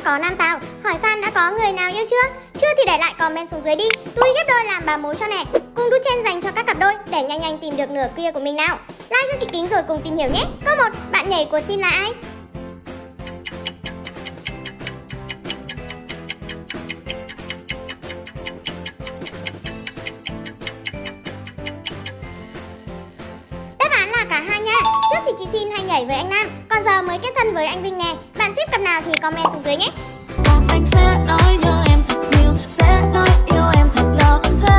có nam tào. Hỏi fan đã có người nào yêu chưa? Chưa thì để lại comment xuống dưới đi. Tôi ghép đôi làm bà mối cho nè. Cùng đu chen dành cho các cặp đôi để nhanh nhanh tìm được nửa kia của mình nào. Like cho chị Kính rồi cùng tìm hiểu nhé. Câu 1, bạn nhảy của Sin là ai? Đáp án là cả hai nha. Trước thì chị Sin hay nhảy với anh Nam, còn giờ mới kết thân với anh Vinh nè. Bạn xếp cặp nào thì comment xuống dưới nhé. Anh sẽ nói nhớ em thật nhiều, sẽ nói yêu em thật lâu.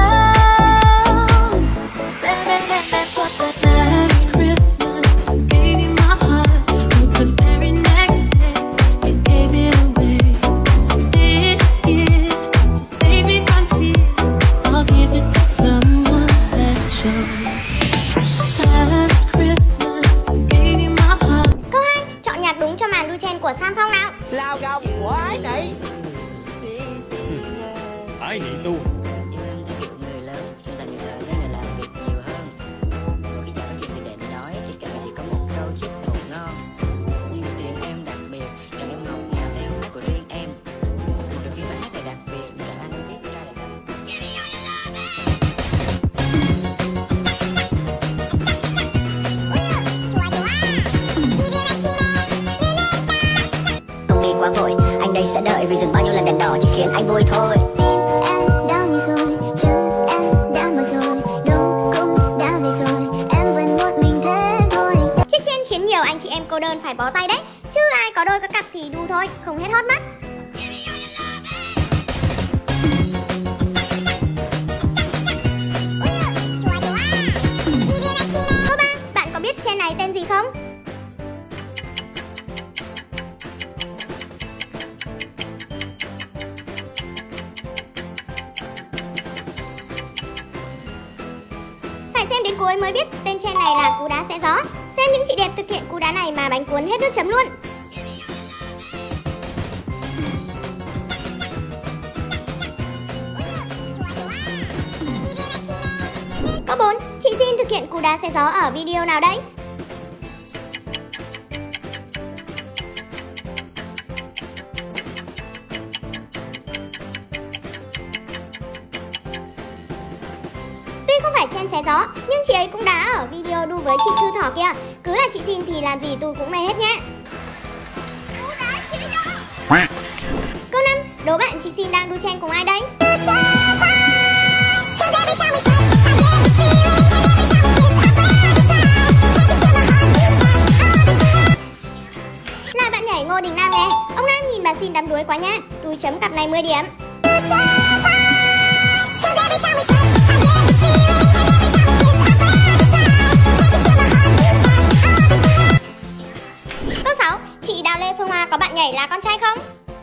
Sẽ bên em qua the last Christmas, gave you my heart, but the very next day you gave it away. This year, to save me from tears, I'll give it to someone special. Last Christmas, gave you my heart. Câu 2, chọn nhạc đúng cho màn đu chen của Sam Phong nào. Lao gao của ái này. Ái nị tu. Nhưng em theo kiểu người lớn, dành nhiều thời gian để làm việc nhiều hơn. Mỗi khi chẳng có chuyện gì để nói thì cả chỉ có một câu chúc ngủ ngon. Nhưng điều khiến em đặc biệt, rằng em ngọt ngào theo cách của riêng em. Một điều khiến bài hát này đặc biệt là anh viết ra để sao. Không đi quá vội, anh đây sẽ đợi vì dừng bao nhiêu lần đèn đỏ chỉ khiến anh vui thôi. Em đau như rồi, chân em đã mỏi rồi, đâu cũng đã về rồi, em vẫn một mình thế thôi. Chiếc chen khiến nhiều anh chị em cô đơn phải bó tay đấy. Chứ ai có đôi có cặp thì đu thôi, không hết hot mắt. Câu 3, bạn có biết chen này tên gì không? Phải xem đến cuối mới biết tên chen này là cú đá xé gió. Xem những chị đẹp thực hiện cú đá này mà bánh cuốn hết nước chấm luôn. Câu 4, chị Sin thực hiện cú đá xé gió ở video nào đấy? Tuy không phải chen xé gió, nhưng chị ấy cũng đá ở video đu với chị Thư Thỏ kia. Cứ là chị Sin thì làm gì tôi cũng mê hết nhá. Câu 5, đố bạn chị Sin đang đu chen cùng ai đấy? Là bạn nhảy Ngô Đình Nam nè. Ông Nam nhìn bà Sin đắm đuối quá nha. Tôi chấm cặp này 10 điểm. Câu 6, chị Đào Lê Phương Hoa có bạn nhảy là con trai không?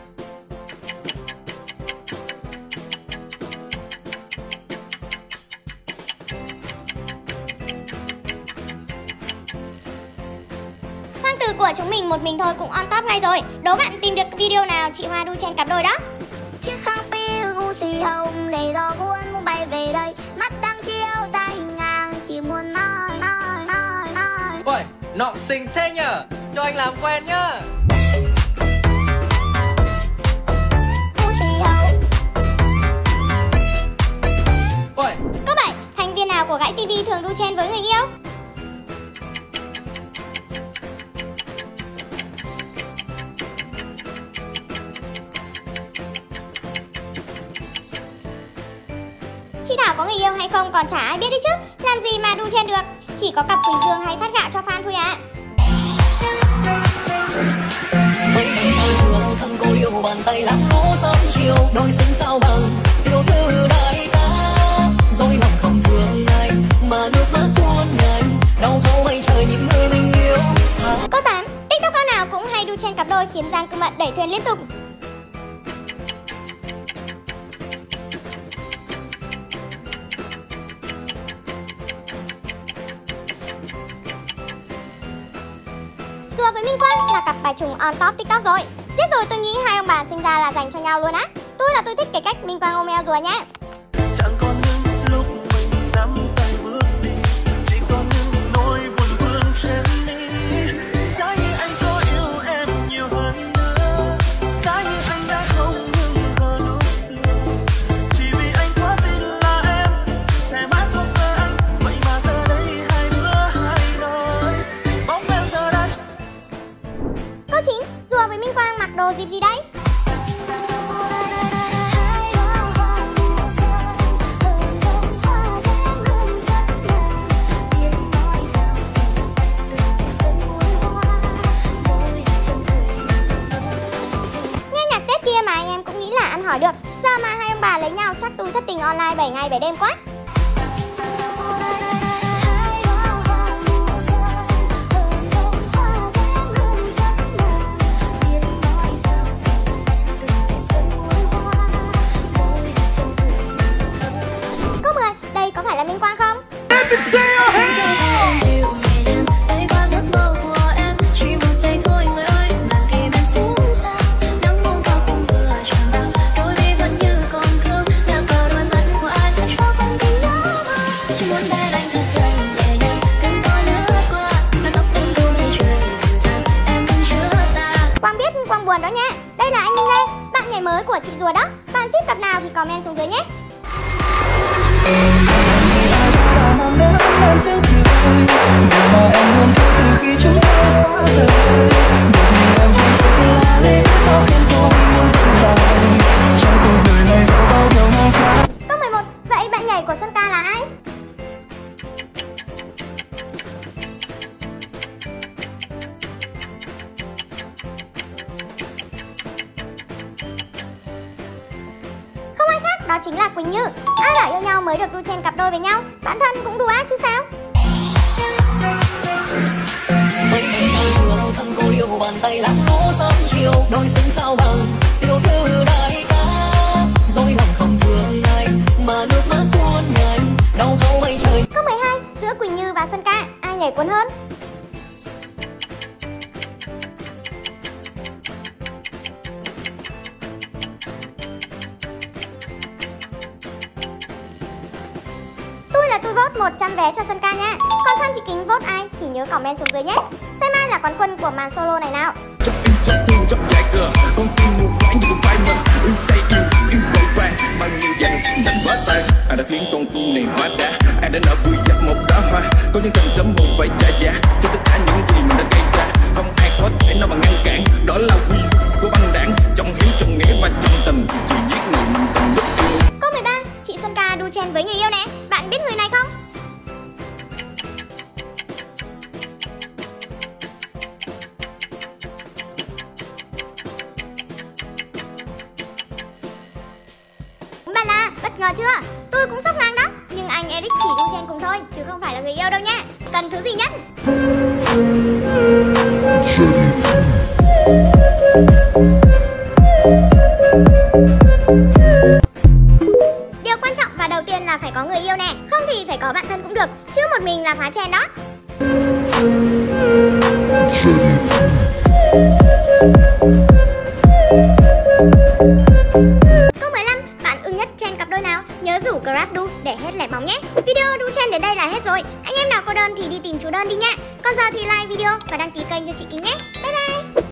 Hoàng tử của chúng mình một mình thôi cũng on top ngay rồi. Đố bạn tìm được video nào chị Hoa đu chen cặp đôi đó. Chiếc khăn piêu gu xì hồng để gió cuốn muốn bay về đây, mắt đang chiếu ta hình ngang chỉ muốn nói. Ôi, nọ xinh thế nhở. Cho anh làm quen nhá. Gu xì hồng. Ôi, Câu 7, thành viên nào của Gãi TV thường đu chen với người yêu? Chị Thảo có người yêu hay không còn chả ai biết đấy chứ. Làm gì mà đu chen được. Chỉ có cặp Quỳnh Dương hay phát gạo cho fan thôi ạ. Thân cô yêu bàn tay lắng ngủ sớm chiều, đôi xinh sao bằng yêu thương đại ca, dối lòng không thương anh mà nước mắt tuôn nhanh, đau thấu mây trời những người mình yêu xa. Câu 8, TikToker nào cũng hay đu chen cặp đôi khiến Giang Cư Mận đẩy thuyền liên tục. Rùa với Minh Quang là cặp bài trùng on top TikTok rồi. Giết rồi, tôi nghĩ hai ông bà sinh ra là dành cho nhau luôn á. Tôi thích cái cách Minh Quang ôm eo rùa nhá. Chẳng còn những lúc mình nắm tay bước đi, chỉ còn những nỗi buồn vương trên mi. Giá như anh có yêu em nhiều hơn nữa, giá như anh đang mặc đồ dịp gì đấy? Nghe nhạc Tết kia mà anh em cũng nghĩ là ăn hỏi được. Giờ mà hai ông bà lấy nhau chắc tôi thất tình online 7 ngày 7 đêm quá. Câu 10, đây có phải là Minh Quang không? Quang biết Quang buồn đó nha. Đây là anh Minh đây, bạn nhảy mới của chị Rùa đó. Bạn ship cặp nào thì comment xuống dưới nhé. Câu 11, vậy bạn nhảy của Xuân Ca là ai? Không ai khác, đó chính là Quỳnh Như. Ai bảo yêu nhau mới được đu chen cặp đôi với nhau, bản thân cũng đu ác chứ sao? Thân cô yêu bàn tay làm lúa sớm chiều đôi xứng sao bằng tiểu thư đại ca dối lòng không thương anh mà nước mắt cuốn nhanh đau thấu mây trời. Câu 12, giữa Quỳnh Như và Xuân Ca ai nhảy cuốn hơn? Tôi là tôi vote 100 vé cho Xuân Ca nha. Còn fan chị Kính vote ai thì nhớ comment xuống dưới nhé. Xem ai là quán quân của màn solo này nào. Chấp em chấp thương chấp dài cờ con tim một quãng như con vai mình em say yêu vội vàng bao nhiêu dành đánh vỡ tan anh đã khiến con tim này hóa đá anh đã nở vui dập một đóa hoa có những cần sớm một vài trả giá cho tất cả những gì mình đã gây ra không ai có thể nào mà ngăn cản đó là quy của băng đảng trong hiếu trong nghĩa và trong tình chỉ giết người mình tình lúc yêu. Câu 13, chị Xuân Ca đu chen với người yêu nè. Bạn biết người này không? Bạn là bất ngờ chưa? Tôi cũng sốc ngang đó. Nhưng anh Eric chỉ đu chen cùng thôi, chứ không phải là người yêu đâu nha. Cần thứ gì nhất? Điều quan trọng và đầu tiên là phải có người yêu nè. Không thì phải có bạn thân cũng được, chứ một mình là phá chen đó. Câu 15, bạn ưng nhất chen cặp đôi nào? Nhớ rủ Grab đu để hết lẻ bóng nhé. Video đu chen đến đây là hết rồi. Anh em nào có đơn thì đi tìm chú đơn đi nha. Còn giờ thì like video và đăng ký kênh cho chị Kính nhé. Bye bye.